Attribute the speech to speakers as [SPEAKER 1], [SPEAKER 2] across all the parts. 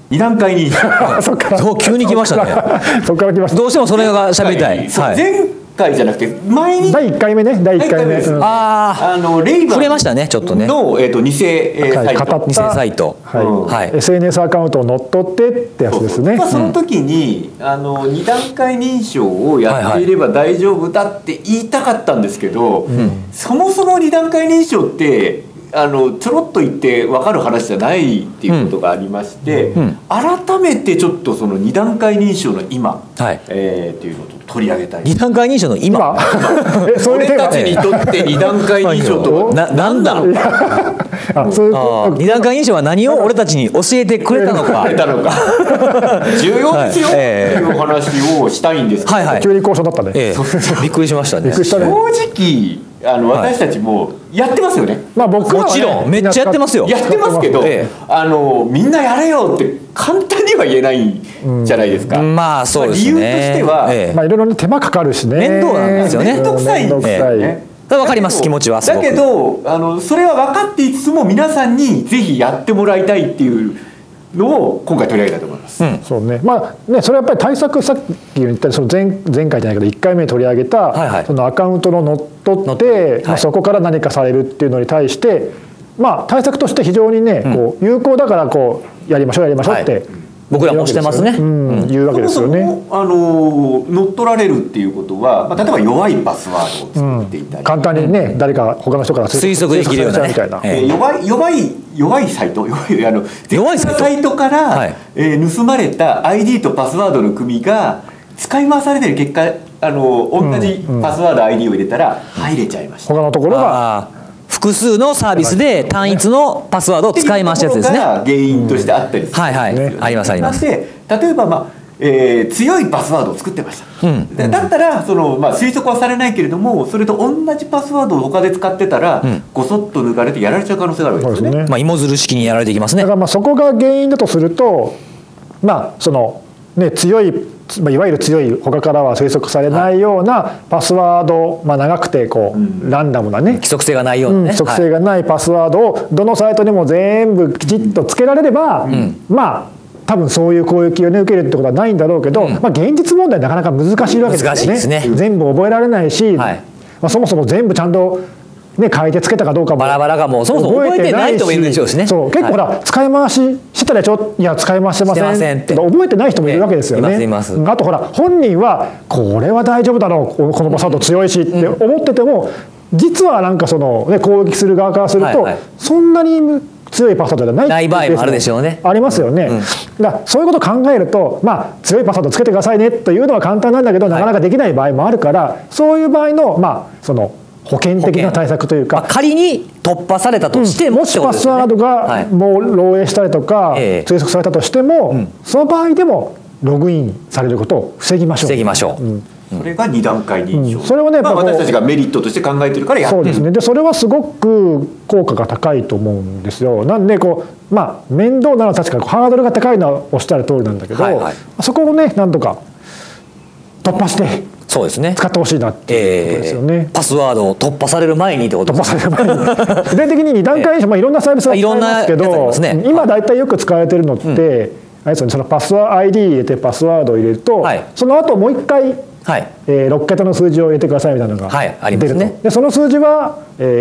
[SPEAKER 1] 2段階認証。
[SPEAKER 2] そう急に来ましたね。
[SPEAKER 3] そこから来ました。
[SPEAKER 2] どうしてもそれが喋りたい。
[SPEAKER 1] 前回じゃなくて前に
[SPEAKER 3] 第1回目ね、第1回目。
[SPEAKER 2] ああ、
[SPEAKER 1] レイバン
[SPEAKER 2] 触れましたね、ちょっとね。
[SPEAKER 1] の偽
[SPEAKER 2] サイト、
[SPEAKER 3] SNS アカウントを乗っ取ってってやつですね。
[SPEAKER 1] その時に2段階認証をやっていれば大丈夫だって言いたかったんですけど、そもそも2段階認証ってちょろっと言って分かる話じゃないっていうことがありまして、改めてちょっとその2段階認証の今、っていうのを取り上げたい。
[SPEAKER 2] 2段階認証の今
[SPEAKER 1] 俺たちにとって2段階認証とは何だろうか。
[SPEAKER 2] 2段階認証は何を俺たちに教えてくれたのか
[SPEAKER 1] 重要ですよっていう話をしたいんですけど、
[SPEAKER 3] 急に交渉だったね。
[SPEAKER 2] びっくりしましたね。
[SPEAKER 1] 正直私たちもやってますよね。
[SPEAKER 3] まあ僕は
[SPEAKER 2] もちろんめっちゃやってますよ。
[SPEAKER 1] やってますけど、みんなやれよって簡単には言えないじゃないですか。
[SPEAKER 2] まあそうですね。
[SPEAKER 1] 理由としては、
[SPEAKER 3] まあいろいろ手間かかるしね。
[SPEAKER 2] 面倒なんですよね。
[SPEAKER 1] 面倒くさいんですよね。
[SPEAKER 2] わかります、気持ちは。
[SPEAKER 1] だけどそれは分かっていつつも皆さんにぜひやってもらいたいっていうのを今回取り上げたいと思います。
[SPEAKER 3] そうね。まあね、それはやっぱり対策、さっき言ったその前回じゃないけど1回目に取り上げたそのアカウントの乗っ取ってそこから何かされるっていうのに対して、まあ対策として非常にねこう有効だからこうやりましょうって
[SPEAKER 2] 僕らもしてますね。
[SPEAKER 3] 言うわけですよね。
[SPEAKER 1] 乗っ取られるっていうことは、例えば弱いパスワードを作っていたり、
[SPEAKER 3] 簡単にね誰か他の人から
[SPEAKER 2] 推測できるような
[SPEAKER 1] 弱いサイト、弱いサイトから盗まれた ID とパスワードの組が使い回されてる結果、同じパスワード ID を入れたら入れちゃいました。
[SPEAKER 3] 他のところが
[SPEAKER 2] 複数のサービスで単一のパスワードを使い回したやつですね。
[SPEAKER 1] 原因としてあったりする。
[SPEAKER 2] ありますあります。
[SPEAKER 1] で例えば強いパスワードを作ってました。だったら推測はされないけれども、それと同じパスワードを他で使ってたらごそっと抜かれてやられちゃう可能性があるわけですね。
[SPEAKER 2] まあ芋づる式にやられていきますね。
[SPEAKER 3] だからそこが原因だとすると、まあそのね強いいわゆる強い他からは推測されないようなパスワード、長くてこうランダムなね
[SPEAKER 2] 規則性がないようなね、
[SPEAKER 3] 規則性がないパスワードをどのサイトにも全部きちっとつけられれば、まあ多分そういう攻撃をね受けるってことはないんだろうけど、現実問題なかなか難しいわけですよね。全部覚えられないし、そもそも全部ちゃんとね、書いてつけたかどうかも
[SPEAKER 2] バラバラがもうそもそも覚えてない人もいるでしょうしね。
[SPEAKER 3] そう結構ほら使い回ししてたらいや使い回してませんって覚えてない人もいるわけですよね。あとほら本人はこれは大丈夫だろうこのパスワード強いしって思ってても、実はなんかそのね攻撃する側からするとそんなに強いパスワードじゃない
[SPEAKER 2] 場合もあるでしょうね。
[SPEAKER 3] ありますよね。だからそういうことを考えると、強いパスワードつけてくださいねというのは簡単なんだけど、なかなかできない場合もあるから、そういう場合のその保険的な対策というか、
[SPEAKER 2] 仮に突破されたとしても、
[SPEAKER 3] もしパスワードがもう漏洩したりとか推測されたとしても、その場合でもログインされることを防ぎましょう。
[SPEAKER 2] 防ぎましょう。
[SPEAKER 1] それが2段階認証。
[SPEAKER 3] それをね
[SPEAKER 1] 私たちがメリットとして考えてるからやってる。
[SPEAKER 3] そうですね。でそれはすごく効果が高いと思うんですよ。なんで面倒なのは確かにハードルが高いのはおっしゃる通りなんだけど、そこをねなんとか突破して
[SPEAKER 2] そうですね、
[SPEAKER 3] 使ってほしいなっていうことですよね。
[SPEAKER 2] パスワードを突破される前にってことですね。
[SPEAKER 3] 突破される前に具体的に2段階認証、いろんなサービスが使えますけど、今大体よく使われてるのって、あれですよね、そのパスワード ID 入れてパスワードを入れると、その後もう一回6桁の数字を入れてくださいみたいなのが出ると。でその数字は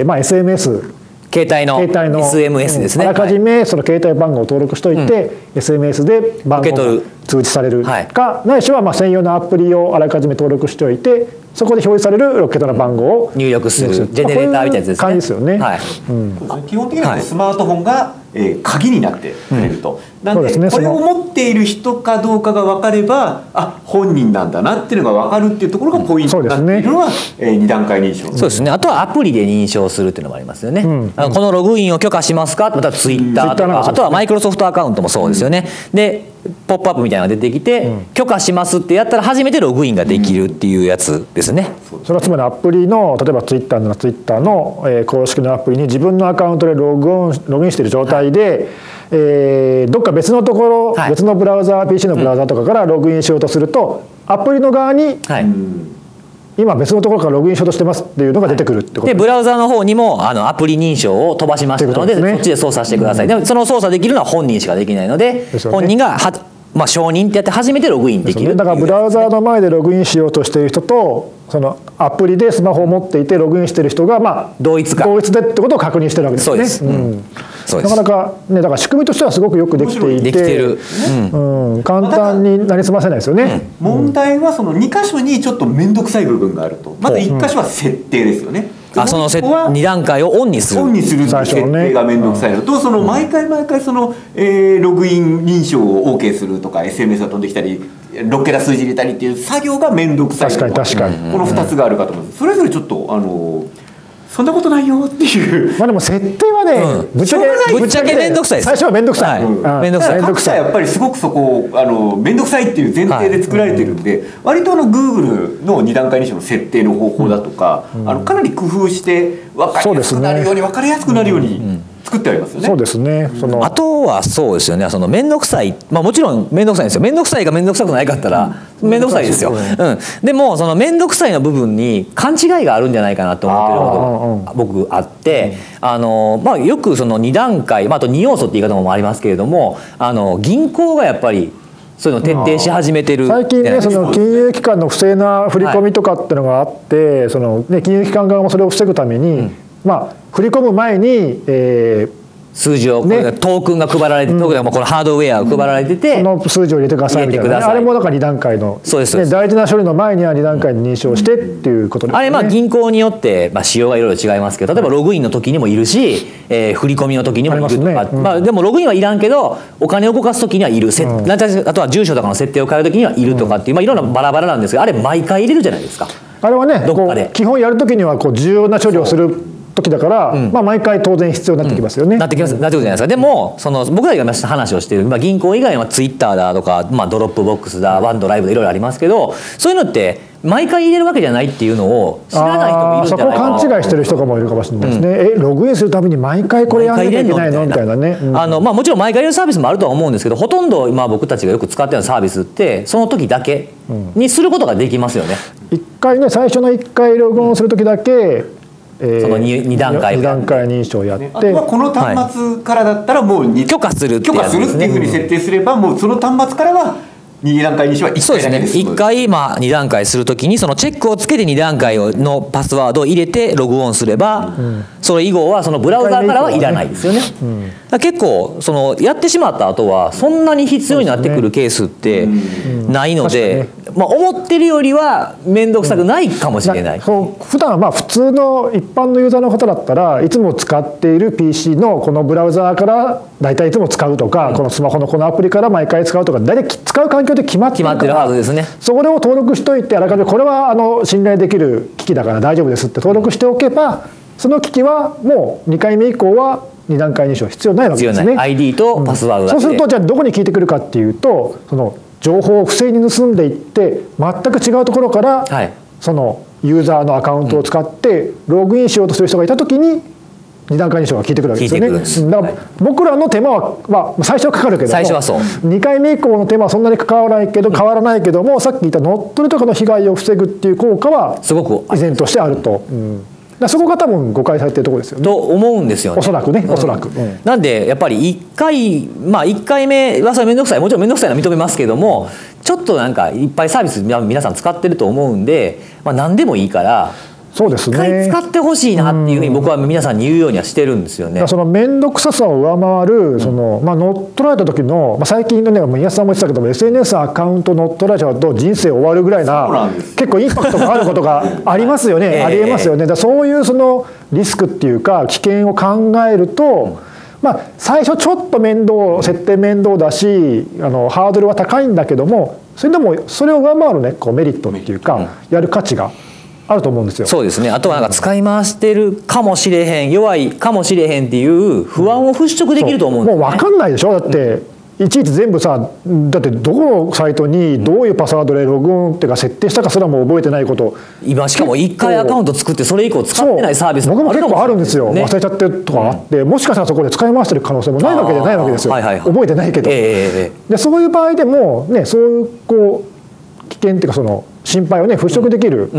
[SPEAKER 3] SMS
[SPEAKER 2] 携帯の SMS ですね。
[SPEAKER 3] あらかじめその携帯番号を登録しておいて、SMS で番号が通知されるか、ないしは専用のアプリをあらかじめ登録しておいて、そこで表示される6桁の番号を
[SPEAKER 2] 入力するジェネレーターみたいなやつですね。
[SPEAKER 3] 感じですよね。
[SPEAKER 1] 基本的にはスマートフォンが鍵になってくれると。なんでこれを持っている人かどうかが分かれば、本人なんだなっていうのが分かるっていうところがポイントになっているのが2段階認証。
[SPEAKER 2] そうですね。あとはアプリで認証するっていうのもありますよね。このログインを許可しますか、またツイッターとか、あとはマイクロソフトアカウントもそうですよね。でポップアップみたいなのが出てきて、許可しますってやったら初めてログインができるっていうやつですね。
[SPEAKER 3] それはつまりアプリの例えばツイッターならツイッターの公式のアプリに自分のアカウントでログインしている状態で、どっか別のところ、別のブラウザー PC のブラウザーとかからログインしようとすると、アプリの側に今別のところからログインしようとしてますっていうのが出てくるってこと
[SPEAKER 2] でブラウザーの方にもアプリ認証を飛ばしましたので、そっちで操作してください。でもその操作できるのは本人しかできないので、本人が承認ってやって初めてログインできる。
[SPEAKER 3] だからブラウザーの前でログインしようとしている人と、そのアプリでスマホを持っていてログインしている人が同一でってことを確認してるわけですね。なかなかね、だから仕組みとしてはすごくよくできていて、簡単になりすませないですよね。
[SPEAKER 1] 問題はその2箇所にちょっと面倒くさい部分があると。まず1箇所は設定ですよね。
[SPEAKER 2] その2段階をオンにする。
[SPEAKER 1] オンにするって設定が面倒くさいのと、その毎回そのログイン認証を OK するとか SMS が飛んできたり6桁数字入れたりっていう作業が面倒くさい。
[SPEAKER 3] 確かに
[SPEAKER 1] この2つがあるかと思います。それぞれちょっとそんなことないよっていう。
[SPEAKER 3] でも設定はね、ぶっちゃけ面倒くさいです。最初は面倒くさい。
[SPEAKER 1] 面倒くさい。各社やっぱりすごくそこ面倒くさいっていう前提で作られてるんで、割とGoogle の2段階認証の設定の方法だとか、かなり工夫して分かりやすくなるように分かりやすくなるように作ってありますよね。
[SPEAKER 3] そうですね。
[SPEAKER 2] あとはそうですよね。面倒くさい、もちろん面倒くさいんですよ。面倒くさいか面倒くさくないかったら面倒くさいですよ。でもその面倒くさいの部分に勘違いがあるんじゃないかなと思ってることが僕あって、よくその2段階、あと2要素って言い方もありますけれども、銀行がやっぱりそういうのを徹底し始めてる。
[SPEAKER 3] 最近ね、その金融機関の不正な振り込みとかっていうのがあって、そのね、金融機関側もそれを防ぐために、振り込む前に、
[SPEAKER 2] 数字を、トークンが配られて、このハードウェアが配られてて、
[SPEAKER 3] その数字を入れてくださいみたいな、あれもだから2段階の、大事な処理の前には2段階に認証してっていうことですね。
[SPEAKER 2] あれ銀行によって仕様がいろいろ違いますけど、例えばログインの時にもいるし、振り込みの時にもいるとか、でもログインはいらんけどお金を動かす時にはいる、あとは住所とかの設定を変える時にはいるとかっていう、いろんなバラバラなんですけど、あれ毎回入れるじゃないですか。
[SPEAKER 3] あれはね、基本やる時には重要な処理をする時だから、毎回当然必要になってきますよね。
[SPEAKER 2] なってくるじゃないですか。でも僕らが今話をしている、銀行以外はツイッターだとか、ドロップボックスだ、ワンドライブでいろいろありますけど、そういうのって毎回入れるわけじゃないっていうのを知らない人もいるんじゃないかな。
[SPEAKER 3] そこを勘違いしてる人もいるかもしれないですね。ログインするために毎回これやんなきゃいけないのみたいなね。
[SPEAKER 2] もちろん毎回入れるサービスもあるとは思うんですけど、ほとんど今僕たちがよく使っているサービスってその時だけにすることができますよね。
[SPEAKER 3] 一回ね、最初の1回ログインする時だけ
[SPEAKER 2] その2段階
[SPEAKER 3] 認証をやって、
[SPEAKER 1] あとはこの端末からだったらもう
[SPEAKER 2] 許可するっていう
[SPEAKER 1] ふうに設定すれば、もうその端末からは2段階認証は1回だけです。
[SPEAKER 2] 1回2段階するときにそのチェックをつけて2段階のパスワードを入れてログオンすれば、それ以後はそのブラウザーからはいらないですよね。結構やってしまった後はそんなに必要になってくるケースってないので、思ってるよりは面倒くさくないかもしれない。
[SPEAKER 3] 普段普通の一般のユーザーの方だったらいつも使っている PC のこのブラウザーから大体いつも使うとか、このスマホのこのアプリから毎回使うとか、大体使う環境で決まってる
[SPEAKER 2] はずですね。
[SPEAKER 3] それを登録しといて、あらかじめこれは信頼できる機器だから大丈夫ですって登録しておけば、その機器はもう2回目以降は2段階認証必要ないわけですね。
[SPEAKER 2] ID とパスワードだけで。
[SPEAKER 3] そうするとじゃあどこに聞いてくるかっていうと、その情報を不正に盗んでいって全く違うところから、そのユーザーのアカウントを使ってログインしようとする人がいた時に2段階認証が効いてくるわけですよね。だから僕らの手間は、最初はかかるけども、2回目以降の手間はそんなに変わらないけども、さっき言った乗っ取りとかの被害を防ぐっていう効果は
[SPEAKER 2] すごく
[SPEAKER 3] 依然としてあると。そこが多分誤解されてるところですよね。
[SPEAKER 2] と思うんですよね。
[SPEAKER 3] おそらくね、おそらく。
[SPEAKER 2] なんでやっぱり1回目はそれ面倒くさい、もちろん面倒くさいのは認めますけども、ちょっといっぱいサービス皆さん使ってると思うんで、何でもいいから
[SPEAKER 3] そうですね、
[SPEAKER 2] 1回使ってほしいなっていうふうに僕は皆さんに言うようにはしてるんですよね。
[SPEAKER 3] その面倒くささを上回る乗っ取られた時の、最近のね、宮下さんも言ってたけども SNS アカウント乗っ取られちゃうと人生終わるぐらいな結構インパクトがあることがありますよね。ありえますよね。そういうリスクっていうか危険を考えると、最初ちょっと設定面倒だしハードルは高いんだけども、それでもそれを上回るねメリットっていうか、やる価値があると思うんですよ。
[SPEAKER 2] そうですね。あとは使い回してるかもしれへん、弱いかもしれへんっていう不安を払拭できると思うんですよね。
[SPEAKER 3] もう分かんないでしょ。だっていちいち全部さ、だってどこのサイトにどういうパスワードでログインっていうか設定したかすらも覚えてないこと、
[SPEAKER 2] 今しかも1回アカウント作ってそれ以降使ってないサービス
[SPEAKER 3] もあるかもしれない。僕も結構あるんですよ。忘れちゃってるとかあって、もしかしたらそこで使い回してる可能性もないわけじゃないわけですよ。覚えてないけど。でそういう場合でもね、そういう危険っていうか心配をね払拭できる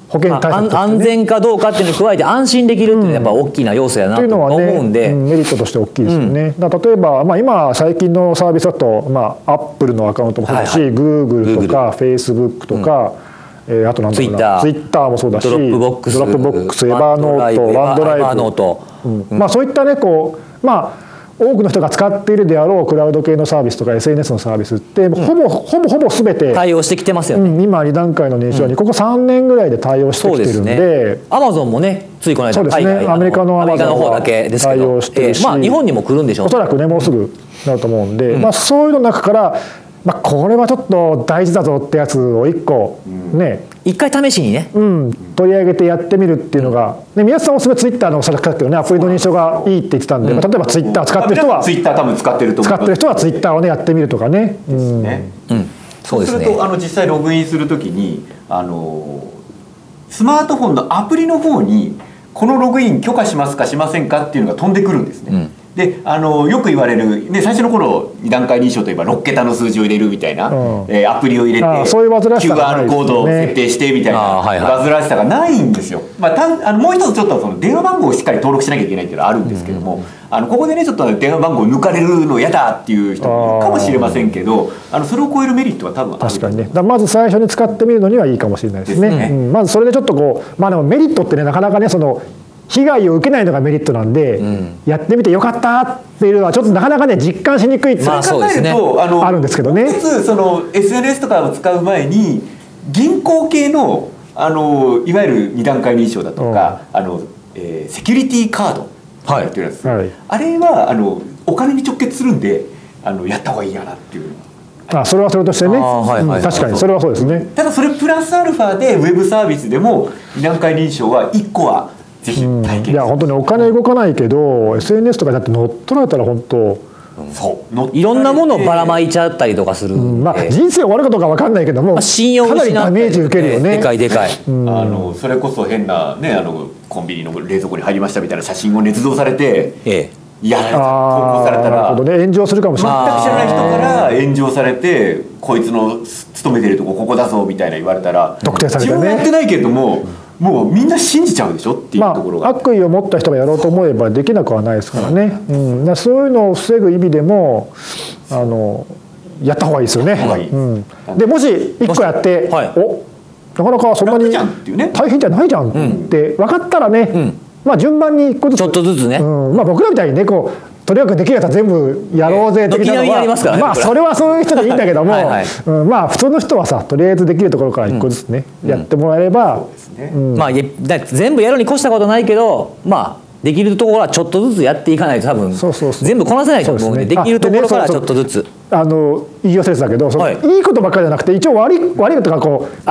[SPEAKER 3] 保険対策として、ね、
[SPEAKER 2] 安全かどうかっていうのに加えて安心できるっていうのはやっぱ大きな要素やなと思うんで、
[SPEAKER 3] メリットとして大きいですよね。だから例えば、今最近のサービスだと、アップルのアカウントもそうだし、グーグルとかフェイスブックとか、あとなんだろうな、ツイッターもそうだし、
[SPEAKER 2] ドロップボックス、
[SPEAKER 3] エヴァーノート、ワンドライブ、そういったねこう多くの人が使っているであろうクラウド系のサービスとか SNS のサービスってほぼ全て
[SPEAKER 2] 対応してきてますよね。
[SPEAKER 3] 今2段階の認証にここ3年ぐらいで対応してきてるんで、
[SPEAKER 2] アマゾンもねついこの間
[SPEAKER 3] そうですね、アメリカのアマゾンは対応してるし、
[SPEAKER 2] 日本にも来るんでしょう。
[SPEAKER 3] おそらくねもうすぐなると思うんで、そういうの中からこれはちょっと大事だぞってやつを1個ね、
[SPEAKER 2] 一回試しにね、
[SPEAKER 3] 取り上げてやってみるっていうのが、宮下さんおすすめツイッターのさっきのねアプリの認証がいいって言ってたんで、例えばツイッター使ってる人は
[SPEAKER 1] ツイッター多分使ってると思う。
[SPEAKER 3] 使ってる人はツイッターをねやってみるとかね。
[SPEAKER 1] そうすると実際ログインするときにスマートフォンのアプリの方にこのログイン許可しますかしませんかっていうのが飛んでくるんですね。でよく言われる、ね、最初の頃2段階認証といえば6桁の数字を入れるみたいな、アプリを入れて QR コードを設定してみたいな煩わしさがないんですよ。もう一つちょっとその電話番号をしっかり登録しなきゃいけないっていうのはあるんですけども、ここでねちょっと電話番号抜かれるの嫌だっていう人もいるかもしれませんけど、それを超えるメリットは多分ある。
[SPEAKER 3] 確かにね。まず最初に使ってみるのにはいいかもしれないですね。まずそれでちょっとこうでもメリットってねなかなかねその被害を受けないのがメリットなんで、やってみてよかったっていうのはちょっとなかなかね実感しにくいって考えるとあるんですけどね。
[SPEAKER 1] 一つその SNS とかを使う前に銀行系のいわゆる2段階認証だとかセキュリティカードっていうやつ、あれはお金に直結するんでやった方がいいやなっていう。
[SPEAKER 3] それはそれとしてね、確かにそれはそうですね。
[SPEAKER 1] ただそれプラスアルファでウェブサービスでも2段階認証は1個はぜひ体験。
[SPEAKER 3] いや本当にお金動かないけど SNS とかだって乗っ取られたら本当
[SPEAKER 2] いろんなものをばらまいちゃったりとかするんで、
[SPEAKER 3] 人生終わるかどうか分かんないけども
[SPEAKER 2] 信用
[SPEAKER 3] かなりダメージ受けるよね。
[SPEAKER 2] でかいでかい。
[SPEAKER 1] それこそ変なねコンビニの冷蔵庫に入りましたみたいな写真を捏造されてやられた投稿されたら
[SPEAKER 3] 炎上するかもしれない。
[SPEAKER 1] 全く知らない人から炎上されてこいつの勤めてるとこここだぞみたいな言われたら
[SPEAKER 3] 特定されてね、
[SPEAKER 1] 自分はやってないけれどももうみんな信じちゃうでしょっていうところが、
[SPEAKER 3] 悪意を持った人がやろうと思えばできなくはないですからね。そういうのを防ぐ意味でもやった方がいいですよね。でもし1個やってなかなかそんなに大変じゃないじゃんって分かったらね、順番に1個ずつ
[SPEAKER 2] ちょっとずつね、
[SPEAKER 3] 僕らみたいにねこうとにかくできるやつは全部やろうぜ的なのはそれはそういう人でいいんだけども普通の人はさとりあえずできるところから1個ずつねやってもらえれば、
[SPEAKER 2] 全部やるに越したことないけどできるところはちょっとずつやっていかないと多分全部こなせないと思うので、できるところからちょっとずつ。
[SPEAKER 3] 言い寄せだけどいいことばっかりじゃなくて一応悪いことがこう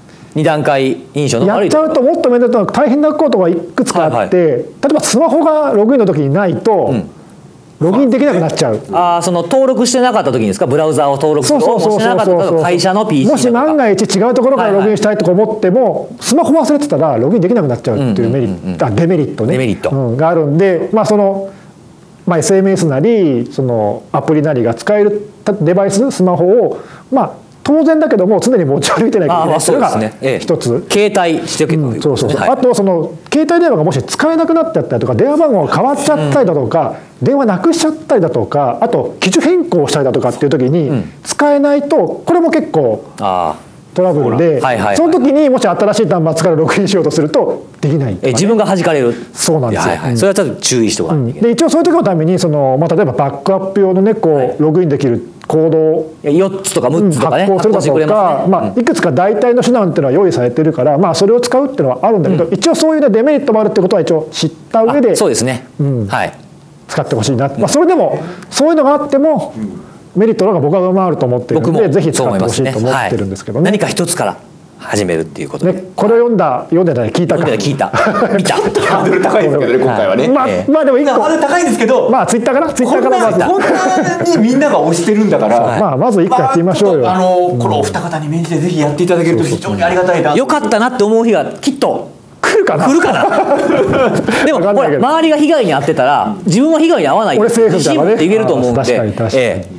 [SPEAKER 2] 2段階認証の
[SPEAKER 3] やっちゃうともっと面倒な大変なことがいくつかあって、例えばスマホがログインの時にないとログインできなくなっちゃう。
[SPEAKER 2] その登録してなかった時にですか、ブラウザを登録してなかった時、会社の PC
[SPEAKER 3] もし万が一違うところからログインしたいと思ってもスマホ忘れてたらログインできなくなっちゃうっていうデメリットねがあるんで、SMS なりそのアプリなりが使えるデバイススマホを当然だけども常に持ち歩いてないといけないというのが一つ。
[SPEAKER 2] 携帯しておけばいい。
[SPEAKER 3] あとその携帯電話がもし使えなくなっちゃったりとか電話番号が変わっちゃったりだとか電話なくしちゃったりだとかあと機種変更したりだとかっていう時に使えないとこれも結構トラブルで、その時にもし新しい端末からログインしようとするとできない、
[SPEAKER 2] 自分が弾かれる。
[SPEAKER 3] そうなんですよ。
[SPEAKER 2] それはちょっと注意しておかないといけない。
[SPEAKER 3] で一応そういう時のために例えばバックアップ用のねこうログインできるコードを
[SPEAKER 2] 4つとか6つとかね
[SPEAKER 3] 発行するだとか、いくつか代替の手段っていうのは用意されてるから、それを使うっていうのはあるんだけど、一応そういうデメリットもあるってことは一応知った上で
[SPEAKER 2] そうですね、
[SPEAKER 3] 使ってほしいな。それでもそういうのがあってもメリットの方が僕は上回ると思っているのでぜひ使ってほしいと思ってるんですけどね。
[SPEAKER 2] 何か一つから始めるっていうことで、
[SPEAKER 3] これを読んでない聞いたか
[SPEAKER 2] 聞いた見た
[SPEAKER 1] ハードル高いですけどね今回はね。
[SPEAKER 3] でも一個
[SPEAKER 1] ハードル高いんですけど
[SPEAKER 3] ツイッターから
[SPEAKER 1] こんなにみんなが推してるんだから
[SPEAKER 3] まず1個やってみましょうよ。
[SPEAKER 1] このお二方に免じてぜひやっていただけると非常にありがたいな。
[SPEAKER 2] よかったなって思う日がきっと
[SPEAKER 3] 来るかな
[SPEAKER 2] でもほら周りが被害に遭ってたら自分は被害に遭わないって自信持っていけると思うんで。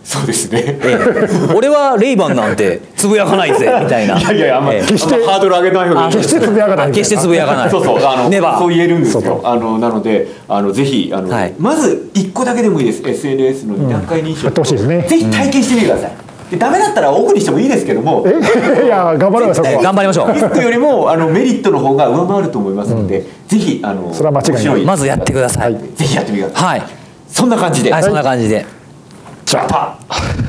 [SPEAKER 1] そうですね。
[SPEAKER 2] 俺はレイバンなんてつぶやかないぜみたいな。
[SPEAKER 1] いやいや、決してハードル上げない方がいい。
[SPEAKER 3] 決してつぶやかない。
[SPEAKER 2] 決してつぶやかない。
[SPEAKER 1] そうそう、そう言えるんですよ。なのでぜひまず1個だけでもいいです。SNS の2段階認証。ぜひ体験してみてください。でダメだったらオフにしてもいいですけども、
[SPEAKER 3] いや頑張ろうよ、そこは
[SPEAKER 2] 頑張りましょう。
[SPEAKER 1] リスクよりもメリットの方が上回ると思いますので、ぜひ
[SPEAKER 3] それは間違いない。
[SPEAKER 2] まずやってください。
[SPEAKER 1] ぜひやってみてください。
[SPEAKER 2] はい、
[SPEAKER 1] そんな感じで、
[SPEAKER 2] はい、そんな感じで。
[SPEAKER 1] じゃあ。